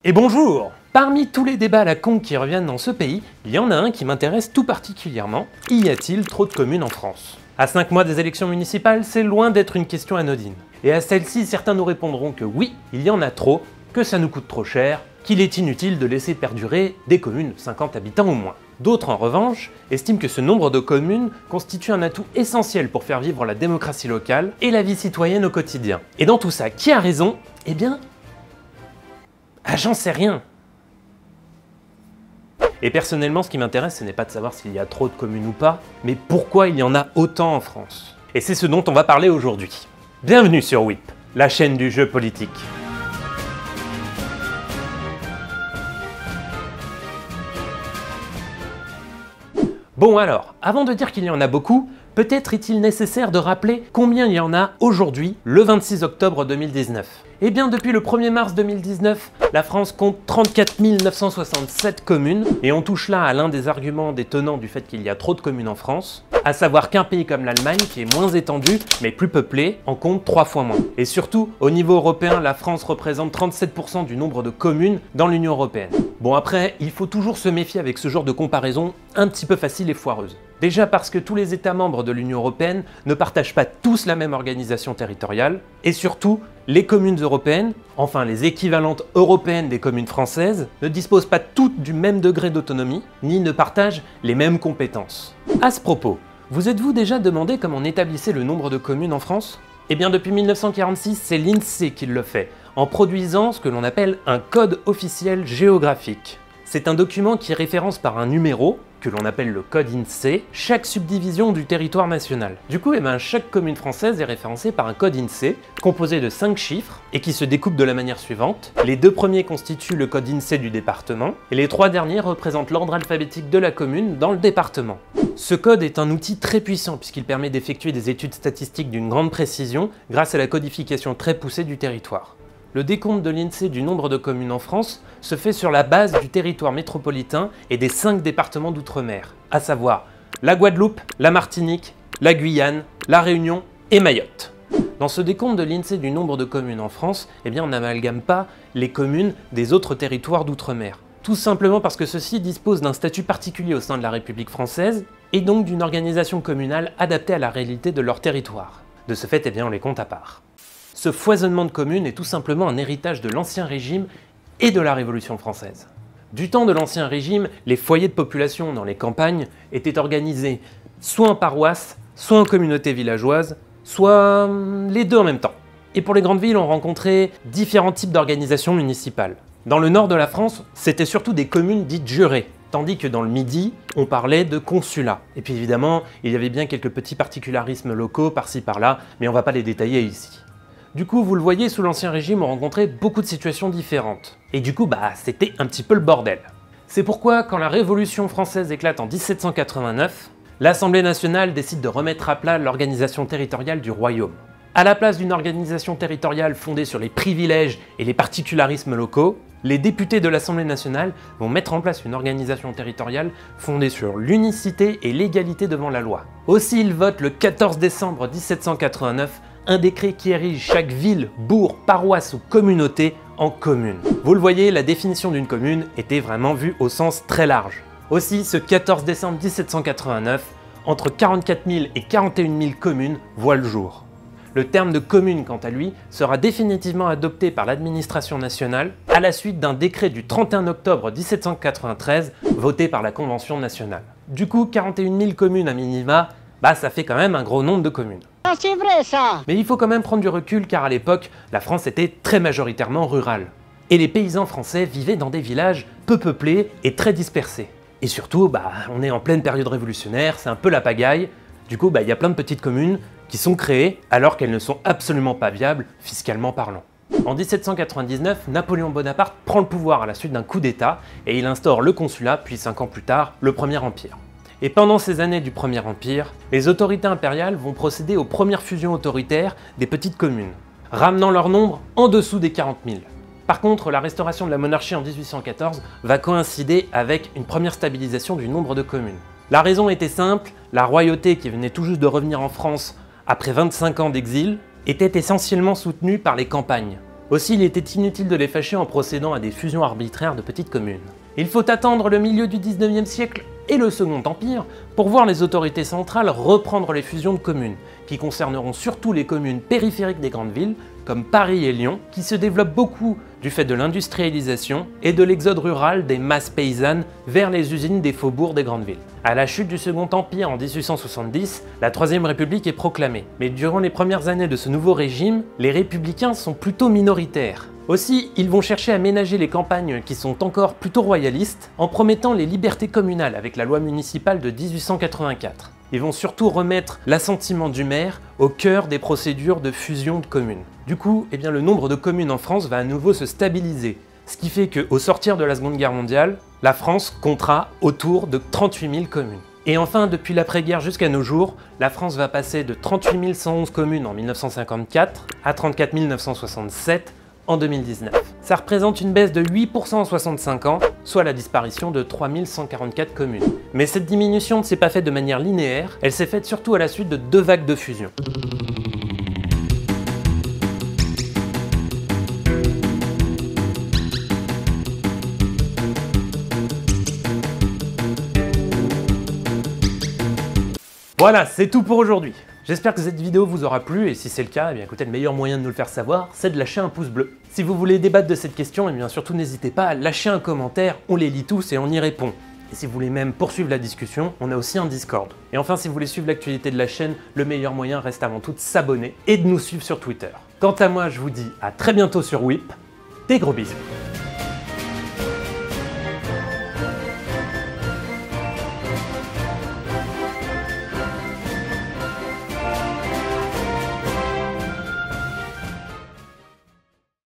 Et bonjour! Parmi tous les débats à la con qui reviennent dans ce pays, il y en a un qui m'intéresse tout particulièrement. Y a-t-il trop de communes en France? À 5 mois des élections municipales, c'est loin d'être une question anodine. Et à celle-ci, certains nous répondront que oui, il y en a trop, que ça nous coûte trop cher, qu'il est inutile de laisser perdurer des communes de 50 habitants ou moins. D'autres, en revanche, estiment que ce nombre de communes constitue un atout essentiel pour faire vivre la démocratie locale et la vie citoyenne au quotidien. Et dans tout ça, qui a raison? Eh bien... j'en sais rien. Et personnellement, ce qui m'intéresse, ce n'est pas de savoir s'il y a trop de communes ou pas, mais pourquoi il y en a autant en France. Et c'est ce dont on va parler aujourd'hui. Bienvenue sur WIP, la chaîne du jeu politique. Bon alors, avant de dire qu'il y en a beaucoup, peut-être est-il nécessaire de rappeler combien il y en a aujourd'hui, le 26 octobre 2019. Eh bien, depuis le 1er mars 2019, la France compte 34 967 communes, et on touche là à l'un des arguments des tenants du fait qu'il y a trop de communes en France, à savoir qu'un pays comme l'Allemagne, qui est moins étendu, mais plus peuplé, en compte 3 fois moins. Et surtout, au niveau européen, la France représente 37% du nombre de communes dans l'Union européenne. Bon après, il faut toujours se méfier avec ce genre de comparaison un petit peu facile et foireuse. Déjà parce que tous les États membres de l'Union européenne ne partagent pas tous la même organisation territoriale, et surtout, les communes européennes, enfin les équivalentes européennes des communes françaises, ne disposent pas toutes du même degré d'autonomie, ni ne partagent les mêmes compétences. À ce propos, vous êtes-vous déjà demandé comment on établissait le nombre de communes en France? Eh bien depuis 1946, c'est l'INSEE qui le fait, en produisant ce que l'on appelle un code officiel géographique. C'est un document qui référence par un numéro, que l'on appelle le code INSEE, chaque subdivision du territoire national. Du coup, chaque commune française est référencée par un code INSEE, composé de 5 chiffres, et qui se découpe de la manière suivante. Les 2 premiers constituent le code INSEE du département, et les 3 derniers représentent l'ordre alphabétique de la commune dans le département. Ce code est un outil très puissant, puisqu'il permet d'effectuer des études statistiques d'une grande précision, grâce à la codification très poussée du territoire. Le décompte de l'INSEE du nombre de communes en France se fait sur la base du territoire métropolitain et des 5 départements d'outre-mer, à savoir la Guadeloupe, la Martinique, la Guyane, la Réunion et Mayotte. Dans ce décompte de l'INSEE du nombre de communes en France, on n'amalgame pas les communes des autres territoires d'outre-mer. Tout simplement parce que ceux-ci disposent d'un statut particulier au sein de la République française et donc d'une organisation communale adaptée à la réalité de leur territoire. De ce fait, on les compte à part. Ce foisonnement de communes est tout simplement un héritage de l'Ancien Régime et de la Révolution française. Du temps de l'Ancien Régime, les foyers de population dans les campagnes étaient organisés soit en paroisses, soit en communautés villageoises, soit les deux en même temps. Et pour les grandes villes, on rencontrait différents types d'organisations municipales. Dans le nord de la France, c'était surtout des communes dites jurées, tandis que dans le Midi, on parlait de consulats. Et puis évidemment, il y avait bien quelques petits particularismes locaux par-ci par-là, mais on ne va pas les détailler ici. Du coup, vous le voyez, sous l'Ancien Régime, on rencontrait beaucoup de situations différentes. Et du coup, c'était un petit peu le bordel. C'est pourquoi, quand la Révolution française éclate en 1789, l'Assemblée nationale décide de remettre à plat l'organisation territoriale du royaume. À la place d'une organisation territoriale fondée sur les privilèges et les particularismes locaux, les députés de l'Assemblée nationale vont mettre en place une organisation territoriale fondée sur l'unicité et l'égalité devant la loi. Aussi, ils votent le 14 décembre 1789 un décret qui érige chaque ville, bourg, paroisse ou communauté en commune. Vous le voyez, la définition d'une commune était vraiment vue au sens très large. Aussi, ce 14 décembre 1789, entre 44 000 et 41 000 communes voient le jour. Le terme de commune, quant à lui, sera définitivement adopté par l'administration nationale à la suite d'un décret du 31 octobre 1793 voté par la Convention nationale. Du coup, 41 000 communes à minima, ça fait quand même un gros nombre de communes. Ah, c'est vrai ça! Mais il faut quand même prendre du recul car à l'époque, la France était très majoritairement rurale. Et les paysans français vivaient dans des villages peu peuplés et très dispersés. Et surtout, on est en pleine période révolutionnaire, c'est un peu la pagaille. Du coup, il y a plein de petites communes qui sont créées alors qu'elles ne sont absolument pas viables, fiscalement parlant. En 1799, Napoléon Bonaparte prend le pouvoir à la suite d'un coup d'État et il instaure le consulat, puis 5 ans plus tard, le Premier Empire. Et pendant ces années du Premier Empire, les autorités impériales vont procéder aux premières fusions autoritaires des petites communes, ramenant leur nombre en dessous des 40 000. Par contre, la restauration de la monarchie en 1814 va coïncider avec une première stabilisation du nombre de communes. La raison était simple, la royauté qui venait tout juste de revenir en France après 25 ans d'exil était essentiellement soutenue par les campagnes. Aussi, il était inutile de les fâcher en procédant à des fusions arbitraires de petites communes. Il faut attendre le milieu du 19e siècle et le Second Empire pour voir les autorités centrales reprendre les fusions de communes, qui concerneront surtout les communes périphériques des grandes villes, comme Paris et Lyon, qui se développent beaucoup du fait de l'industrialisation et de l'exode rural des masses paysannes vers les usines des faubourgs des grandes villes. À la chute du Second Empire en 1870, la Troisième République est proclamée, mais durant les premières années de ce nouveau régime, les républicains sont plutôt minoritaires. Aussi, ils vont chercher à ménager les campagnes qui sont encore plutôt royalistes en promettant les libertés communales avec la loi municipale de 1884. Ils vont surtout remettre l'assentiment du maire au cœur des procédures de fusion de communes. Du coup, le nombre de communes en France va à nouveau se stabiliser, ce qui fait qu'au sortir de la Seconde Guerre mondiale, la France comptera autour de 38 000 communes. Et enfin, depuis l'après-guerre jusqu'à nos jours, la France va passer de 38 111 communes en 1954 à 34 967 en 2019. Ça représente une baisse de 8% en 65 ans, soit la disparition de 3144 communes. Mais cette diminution ne s'est pas faite de manière linéaire, elle s'est faite surtout à la suite de 2 vagues de fusion. Voilà, c'est tout pour aujourd'hui. J'espère que cette vidéo vous aura plu et si c'est le cas, écoutez, le meilleur moyen de nous le faire savoir, c'est de lâcher un pouce bleu. Si vous voulez débattre de cette question, surtout n'hésitez pas à lâcher un commentaire, on les lit tous et on y répond. Et si vous voulez même poursuivre la discussion, on a aussi un Discord. Et enfin, si vous voulez suivre l'actualité de la chaîne, le meilleur moyen reste avant tout de s'abonner et de nous suivre sur Twitter. Quant à moi, je vous dis à très bientôt sur Whip, des gros bisous.